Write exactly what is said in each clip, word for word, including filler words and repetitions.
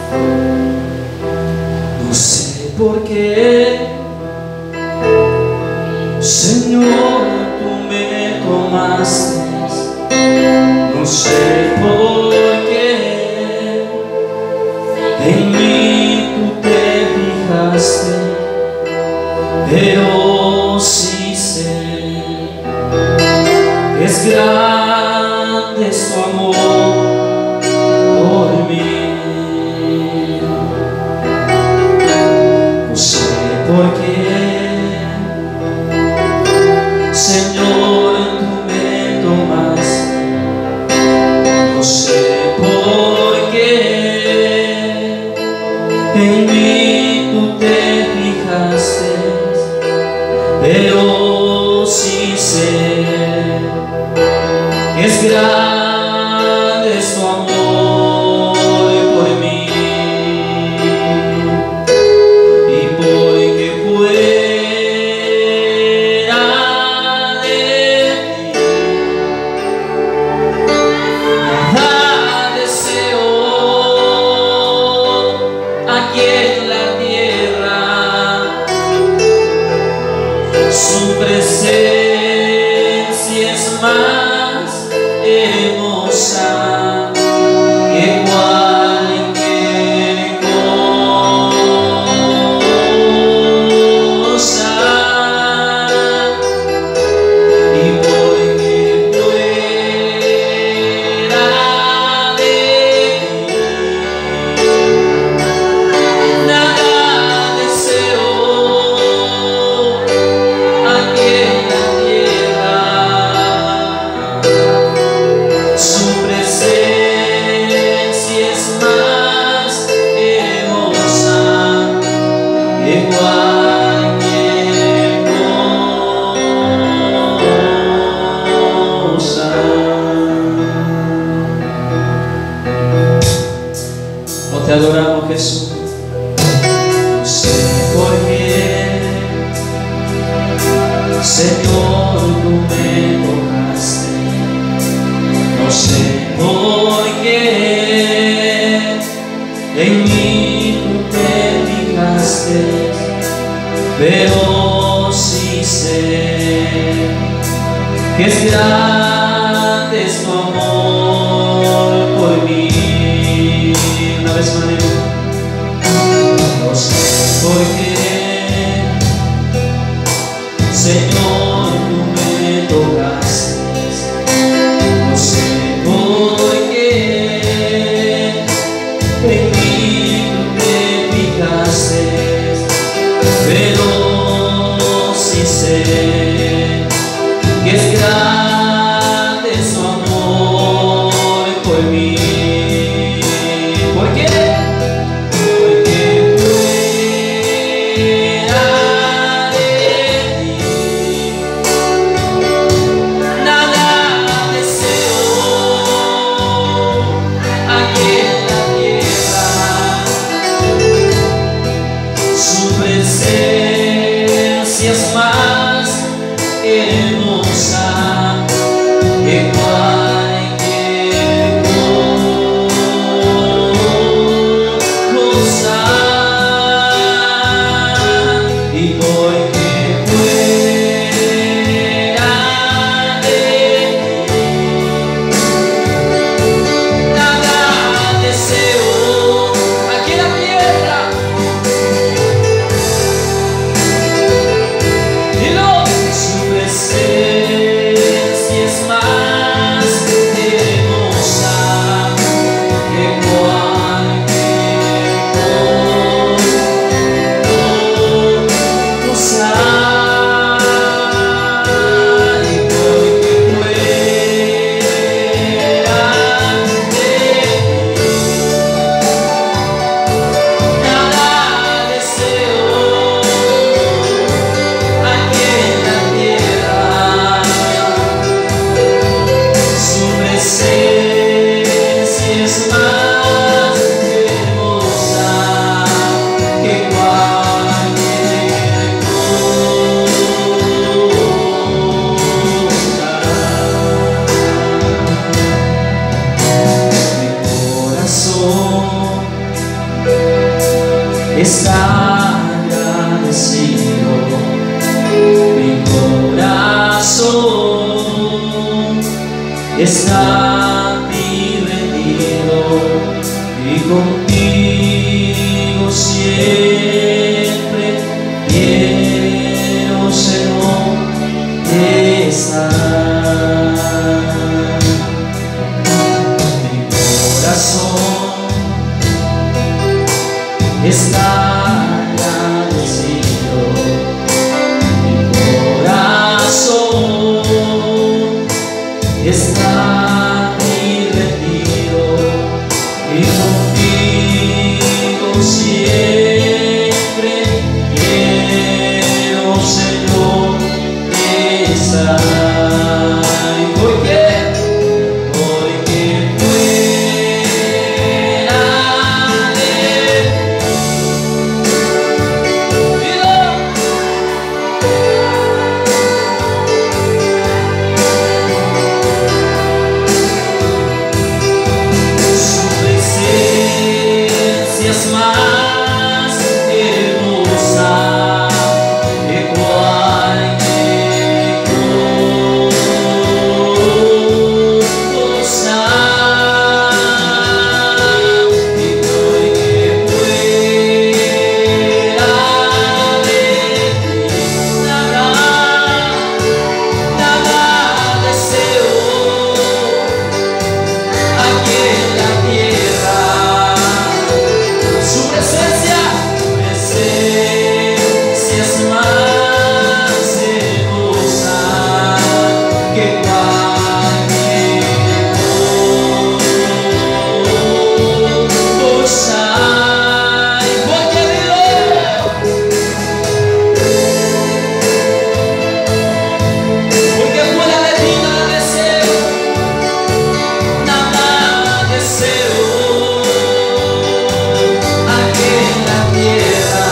No sé por qué, Señor, tú me tomaste. No sé por qué en mí tú te fijaste, pero sí sé que es grande su amor por mí. No sé por qué, Señor, tú me tomaste. No sé por qué en mí tú te fijaste, pero sí sé que es grande su amor por mí. Y porque fuera de ti nada deseo aquí en la tierra. Su presencia es más hermosa que cualquier cosa. Y porque fuera de ti nada deseo aquí en la tierra. Su presencia es más hermosa que cualquier cosa. Oh, te adoramos, Jesús. No sé por qué, Señor, tú me tocaste. No sé por qué en mí tú te fijaste, pero sí sé que es grande tu amor por mí. Una vez más, no sé por qué, Señor, tú me tocaste. No sé por qué en mí tú te fijaste, pero sí sé que es grande su amor por mí. ¿Por qué? Porque fuera de ti nada deseo aquí en la tierra. Su presencia es más hermosa está agradecido mi corazón, está mi rendido y contigo siempre quiero, Señor, estar. Mi corazón está agradecido, mi corazón está mi rendido y contigo siempre quiero, Señor, estar. ¿Por qué? Porque fuera de su presencia es más hermosa que cualquier cosa, y porque fuera de ti nada, nada deseo aquí en la tierra. Su presencia, presencia es más hermosa que cualquier cosa. Y porque vive, porque fuera de ti nada deseo, nada deseo aquí en la tierra.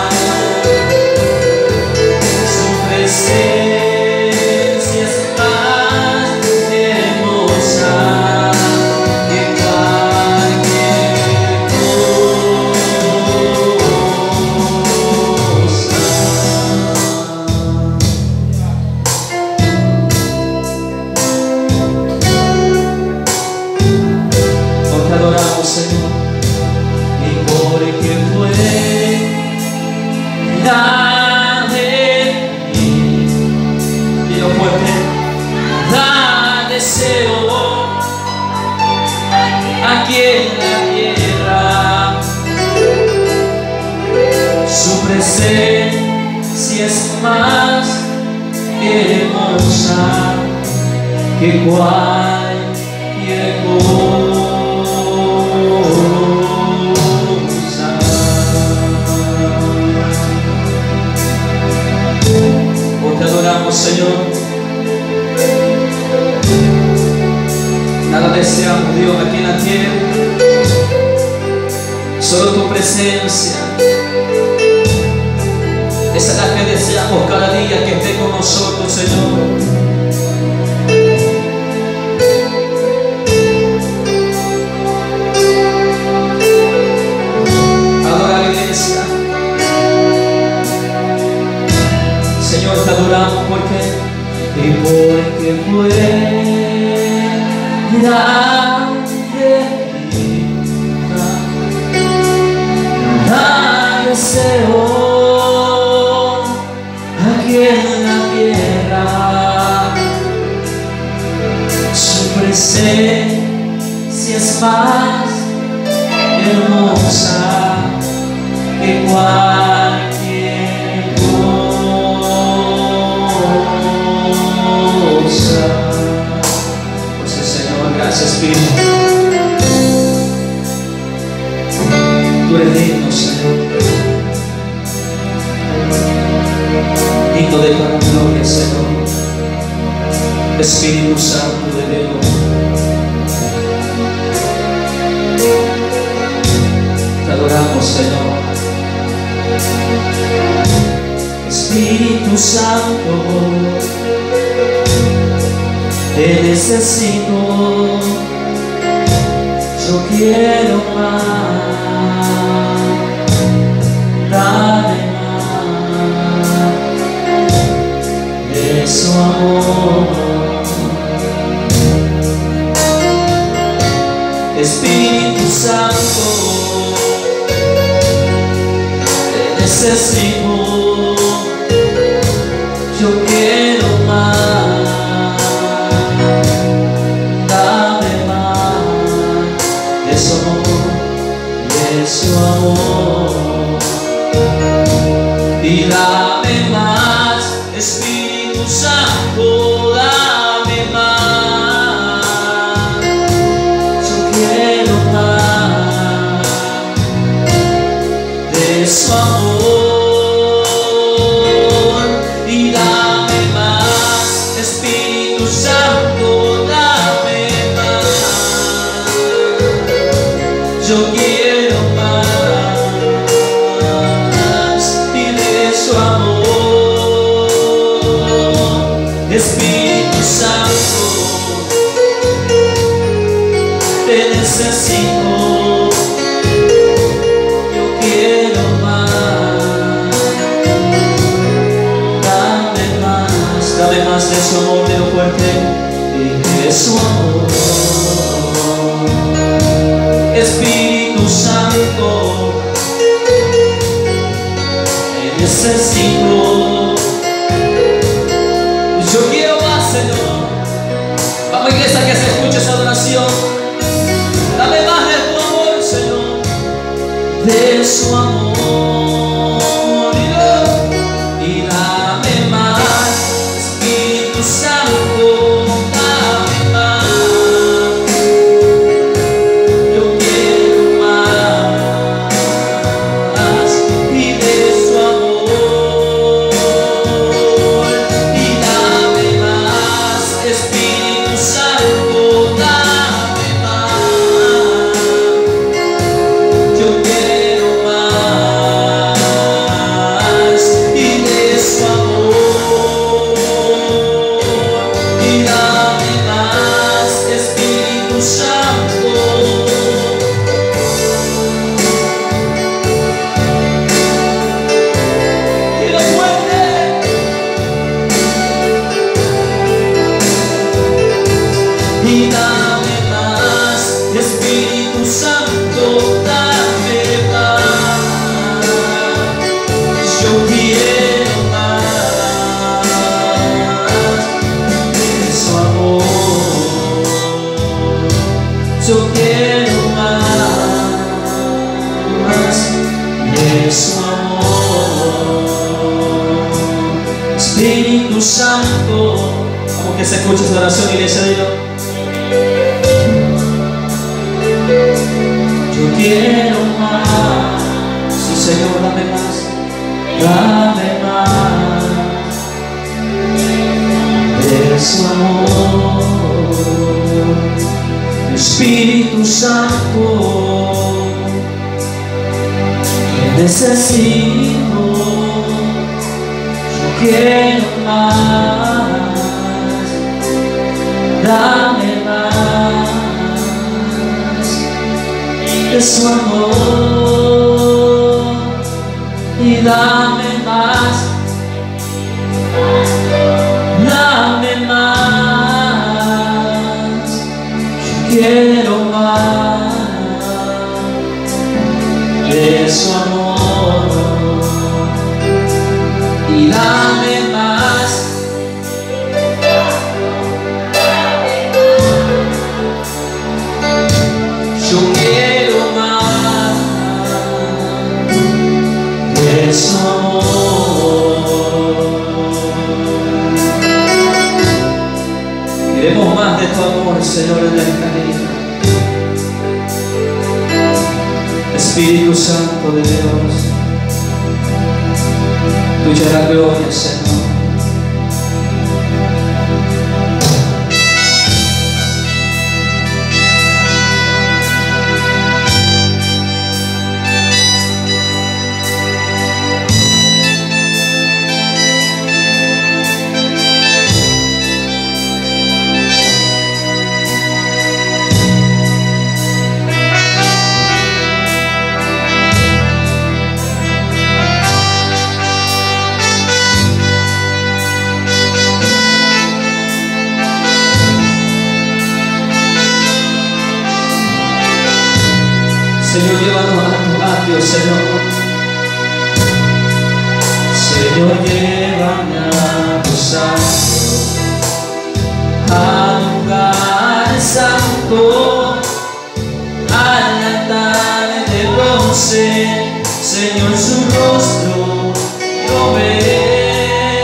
Su presencia es más hermosa que cualquier cosa. Hoy te adoramos, Señor, y porque fuera de ti, dilo fuerte, nada deseo aquí en la tierra. Su presencia es más hermosa que cualquier cosa. Hoy te adoramos, Señor. Nada deseamos, Dios, aquí en la tierra, solo tu presencia. Esa es la que deseamos cada día, que esté con nosotros, Señor. Adora la iglesia. Señor, te adoramos porque y porque fuera de ti nada deseo aquí en la tierra. Su presencia es más hermosa que cualquier cosa. Pues el Señor, gracias, Espíritu. Tú eres digno, Señor, digno de toda gloria, Señor. Espíritu Santo de Dios, te adoramos, Señor. Espíritu Santo, te necesito, yo quiero más. necesito, yo quiero más, dame más de su amor, de su amor, y dame más, Espíritu Santo, dame más, yo quiero más de su amor. Yo quiero más y de su amor, Espíritu Santo, te necesito, yo quiero más, dame más, dame más de su amor, de lo fuerte y de su amor. Espíritu Santo, te necesito, yo quiero más, Señor. Vamos, iglesia, que se escuche esa adoración. Dame más de tu amor, Señor, de su amor, y dame más, Espíritu Santo, dame más. Y dame más, Espíritu Santo, dame más, yo quiero más de su amor, yo quiero más de su amor, Espíritu Santo. Como que se escuche esa oración, iglesia, dilo. Yo quiero más, sí, Señor, dame más, dame más de su amor, Espíritu Santo, te necesito, yo quiero más, dame más de su amor, y dame más, dame más, yo quiero más de su amor, y dame más, yo quiero más de su amor. Queremos más de tu amor, Señor, en esta vida. Espíritu Santo de Dios, tuya es la gloria, Señor. Señor, llévanos a tus atrios, Señor. Señor, llévame a tu santo, al lugar santo, al altar de bronce. Señor, su rostro yo veré.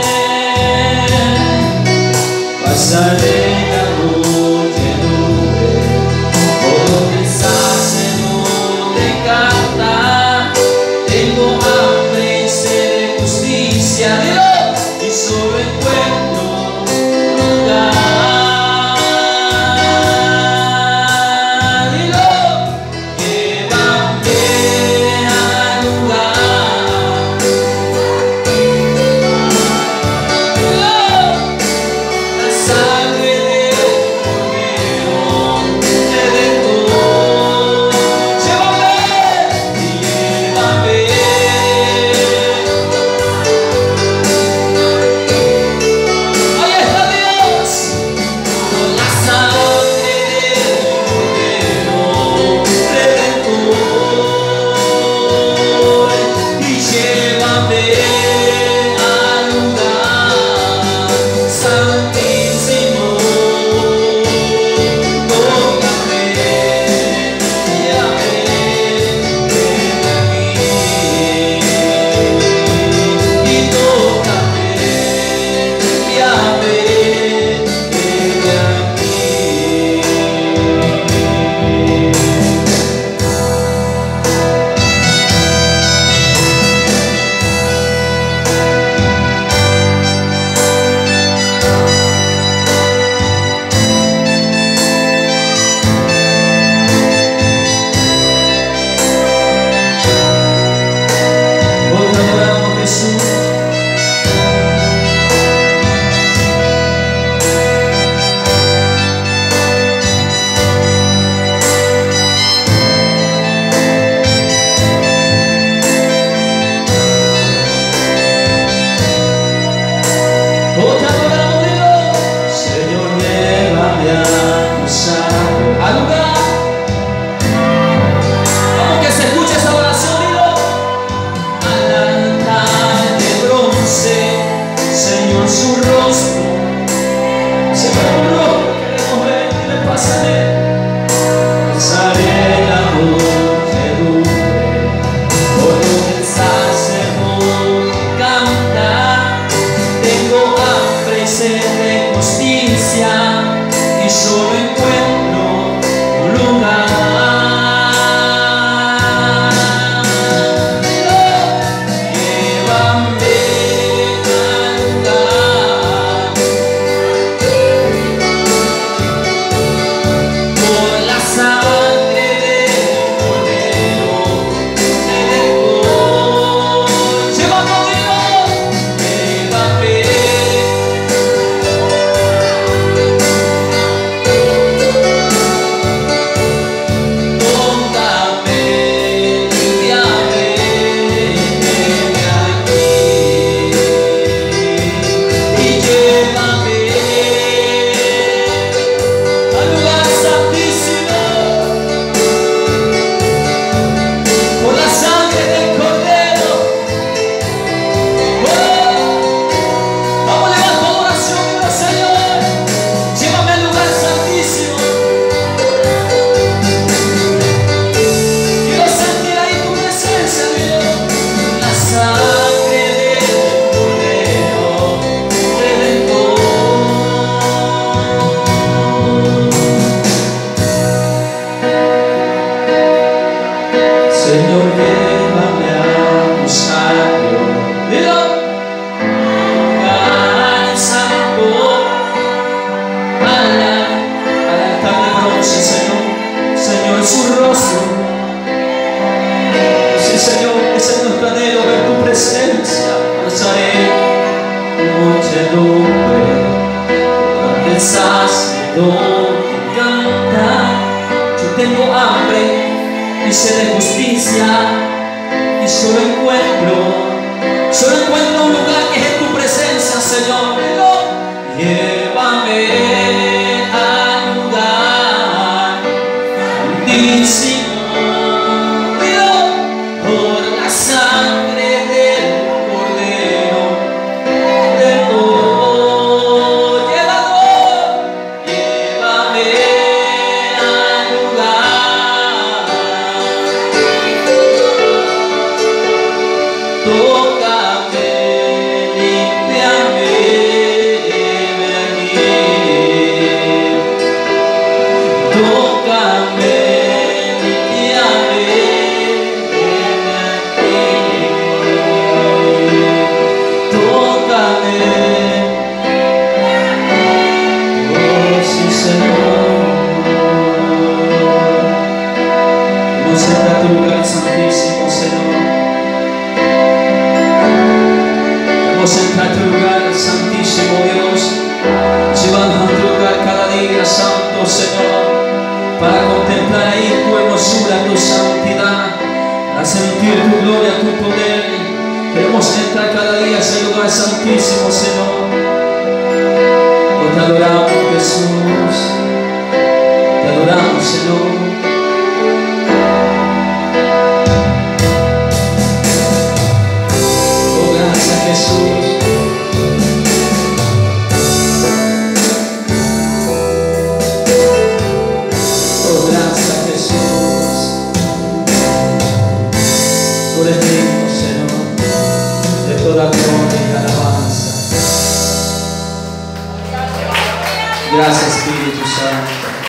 Pasaré la multitud por donde el sacerdote canta. Tengo hambre y sed de justicia, Dios, y solo encuentro lugar. Dios, llévame al lugar. Dios, la sangre del Cordero Redentor. Llévame y llévame. Ahí está Dios, con la sangre del Cordero Redentor. Y llévame al lugar santísimo. Tócame, llévame, ven aquí. Y tócame, llévame, ven aquí. Hoy te adoramos, Jesús. Hoy te adoramos, Dios. Señor, llévame a tu santo al lugar. Vamos, que se escuche esa oración, Dios. Al altar de bronce, Señor, su rostro. Señor, tu rostro queremos ver, y le pasaré. Pasaré la muchedumbre por donde el sacerdote canta. Tengo hambre y sed de justicia, y solo encuentro un lugar. Llévame al lugar, por la sangre del Cordero Redentor. Llévame, Dios, llévame. Tócame, limpiame, ven aquí. Y llévame al lugar santísimo, por la sangre del Cordero. Oh, vamos a elevar tu oración, Dios, Señor. Llévame al lugar santísimo. Quiero sentir ahí tu presencia, Dios. La sangre del Cordero Redentor. Señor, llévame a tu santo, Dios, lugar santo, al al altar de bronce, Señor. Señor, su rostro. Sí, Señor, ese es nuestro anhelo, ver tu presencia. Pasaré muchedumbre donde el sacerdote canta. Yo tengo hambre y sed de justicia, y solo encuentro, solo encuentro un lugar que es en tu presencia, Señor. Llévame al lugar santísimo, Dios, por la sangre del Cordero tócame, límpiame, heme aquí. Tócame, límpiame, heme aquí. Tócame, oh sí, Señor. Vamos a entrar a tu lugar santísimo, Señor. Vamos a entrar a tu lugar santísimo, Dios. Llevando a tu lugar cada día, Santo Señor, para contemplar ahí tu hermosura, tu santidad, a sentir tu gloria, tu poder. Queremos entrar cada día a ese lugar santísimo, Señor.